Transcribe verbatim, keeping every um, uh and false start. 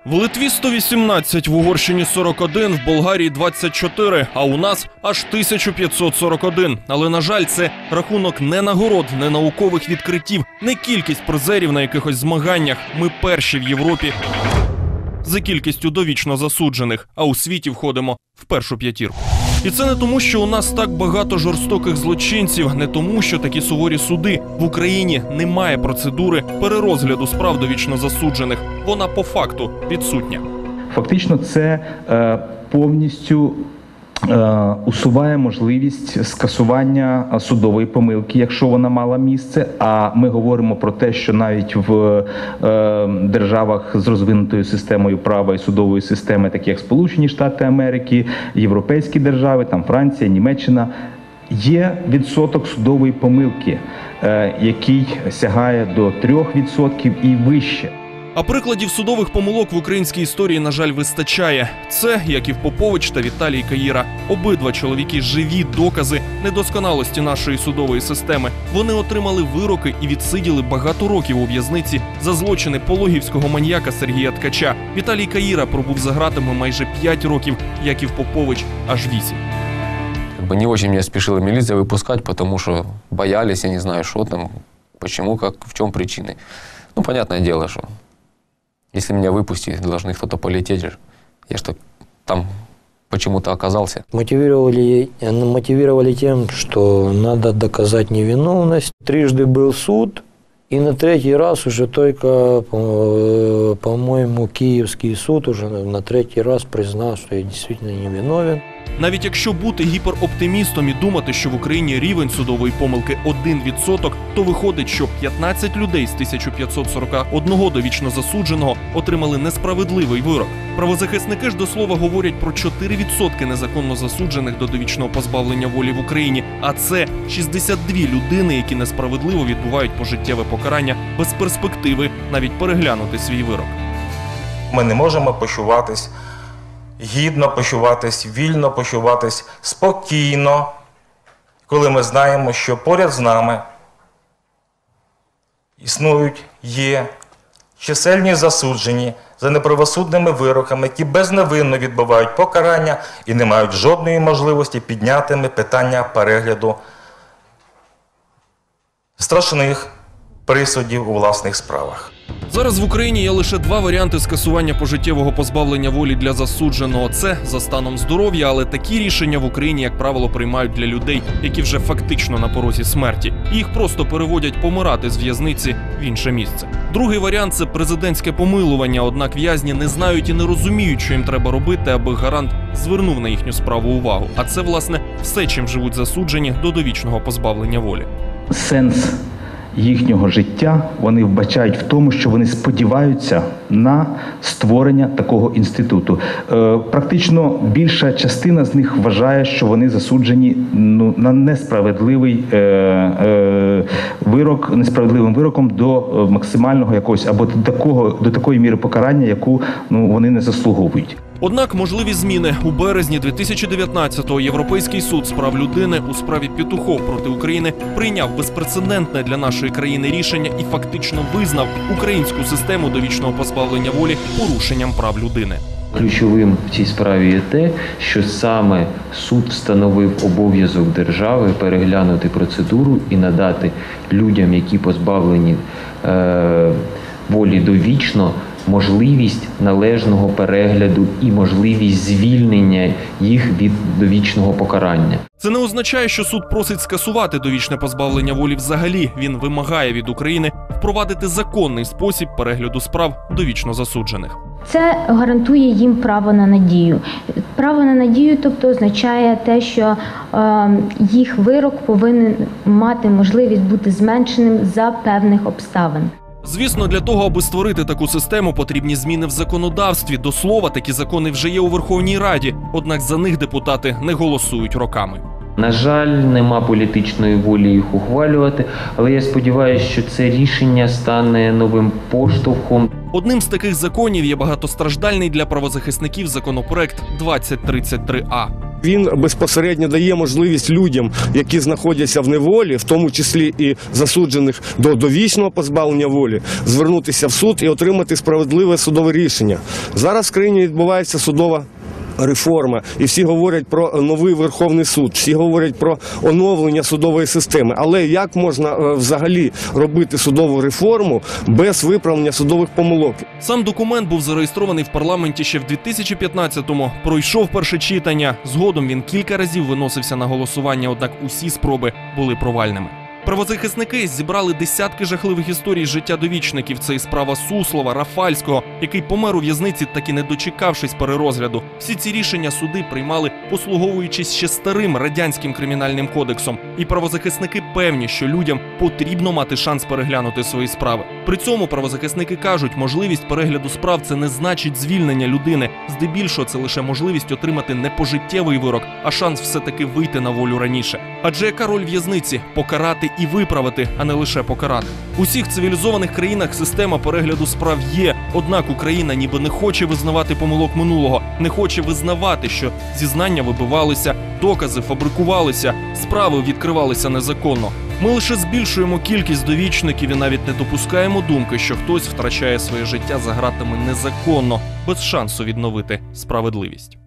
В Литві сто вісімнадцять, в Угорщині сорок один, в Болгарії двадцять чотири, а у нас аж тисяча п'ятсот сорок один. Але, на жаль, це рахунок не нагород, не наукових відкриттів, не кількість призерів на якихось змаганнях. Ми перші в Європі за кількістю довічно засуджених, а у світі входимо в першу п'ятірку. І це не тому, що у нас так багато жорстоких злочинців, не тому, що такі суворі суди. В Україні немає процедури перерозгляду справ довічно засуджених. Вона по факту відсутня. Фактично це е, повністю е, усуває можливість скасування судової помилки, якщо вона мала місце. А ми говоримо про те, що навіть в е, державах з розвинутою системою права і судової системи, такі як Сполучені Штати Америки, європейські держави, там Франція, Німеччина, є відсоток судової помилки, е, який сягає до трьох відсотків і вище. А прикладів судових помилок в українській історії, на жаль, вистачає. Це, як і в Попович та Віталій Каїра. Обидва чоловіки – живі докази недосконалості нашої судової системи. Вони отримали вироки і відсиділи багато років у в'язниці за злочини пологівського маньяка Сергія Ткача. Віталій Каїра пробув за ґратами майже п'ять років, як і в Попович – аж вісім. Не очень меня спешила милиция выпускать, потому что боялись, я не знаю, что там, почему, как, в чем причины. Ну, понятное дело, что если меня выпустить, должны кто-то полететь. Я что там почему-то оказался. Мотивировали, мотивировали тем, что надо доказать невиновность. Трижды был суд, и на третий раз уже только, по-моему, Киевский суд уже на третий раз признал, что я действительно невиновен. Навіть якщо бути гіпероптимістом і думати, що в Україні рівень судової помилки один відсоток, то виходить, що п'ятнадцять людей з тисяча п'ятсот сорок один довічно засудженого отримали несправедливий вирок. Правозахисники ж до слова говорять про чотири відсотки незаконно засуджених до довічного позбавлення волі в Україні, а це шістдесят дві людини, які несправедливо відбувають пожиттєве покарання без перспективи навіть переглянути свій вирок. Ми не можемо почуватись гідно, почуватись вільно, почуватись спокійно, коли ми знаємо, що поряд з нами існують, є чисельні засуджені за неправосудними вироками, які безневинно відбувають покарання і не мають жодної можливості підняти питання перегляду страшних присудів у власних справах. Зараз в Україні є лише два варіанти скасування пожиттєвого позбавлення волі для засудженого. Це за станом здоров'я, але такі рішення в Україні, як правило, приймають для людей, які вже фактично на порозі смерті. Їх просто переводять помирати з в'язниці в інше місце. Другий варіант – це президентське помилування, однак в'язні не знають і не розуміють, що їм треба робити, аби гарант звернув на їхню справу увагу. А це, власне, все, чим живуть засуджені до довічного позбавлення волі. Сенс їхнього життя вони вбачають в тому, що вони сподіваються на створення такого інституту. Е, практично більша частина з них вважає, що вони засуджені ну, на несправедливий е, е, вирок, несправедливим вироком до максимального якогось або до такого, до такої міри покарання, яку ну, вони не заслуговують. Однак можливі зміни. У березні дві тисячі дев'ятнадцятого Європейський суд з прав людини у справі Петухов проти України прийняв безпрецедентне для нашої країни рішення і фактично визнав українську систему довічного позбавлення волі порушенням прав людини. Ключовим в цій справі є те, що саме суд встановив обов'язок держави переглянути процедуру і надати людям, які позбавлені е, волі довічно, можливість належного перегляду і можливість звільнення їх від довічного покарання. Це не означає, що суд просить скасувати довічне позбавлення волі взагалі. Він вимагає від України впровадити законний спосіб перегляду справ довічно засуджених. Це гарантує їм право на надію. Право на надію, тобто, означає те, що е, їх вирок повинен мати можливість бути зменшеним за певних обставин. Звісно, для того, аби створити таку систему, потрібні зміни в законодавстві. До слова, такі закони вже є у Верховній Раді, однак за них депутати не голосують роками. На жаль, нема політичної волі їх ухвалювати, але я сподіваюся, що це рішення стане новим поштовхом. Одним з таких законів є багатостраждальний для правозахисників законопроект двадцять тридцять три А. Він безпосередньо дає можливість людям, які знаходяться в неволі, в тому числі і засуджених до довічного позбавлення волі, звернутися в суд і отримати справедливе судове рішення. Зараз в країні відбувається судова реформа, і всі говорять про новий Верховний суд, всі говорять про оновлення судової системи. Але як можна е, взагалі робити судову реформу без виправлення судових помилок? Сам документ був зареєстрований в парламенті ще в дві тисячі п'ятнадцятому, пройшов перше читання. Згодом він кілька разів виносився на голосування, однак усі спроби були провальними. Правозахисники зібрали десятки жахливих історій з життя довічників. Це і справа Суслова, Рафальського, який помер у в'язниці, так і не дочекавшись перерозгляду. Всі ці рішення суди приймали, послуговуючись ще старим радянським кримінальним кодексом. І правозахисники певні, що людям потрібно мати шанс переглянути свої справи. При цьому правозахисники кажуть, можливість перегляду справ – це не значить звільнення людини. Здебільшого це лише можливість отримати не пожиттєвий вирок, а шанс все-таки вийти на волю раніше. Адже яка роль в'язниці – покарати і виправити, а не лише покарати. У всіх цивілізованих країнах система перегляду справ є, однак Україна ніби не хоче визнавати помилок минулого, не хоче визнавати, що зізнання вибивалися, докази фабрикувалися, справи відкривалися незаконно. Ми лише збільшуємо кількість довічників і навіть не допускаємо думки, що хтось втрачає своє життя за ґратами незаконно, без шансу відновити справедливість.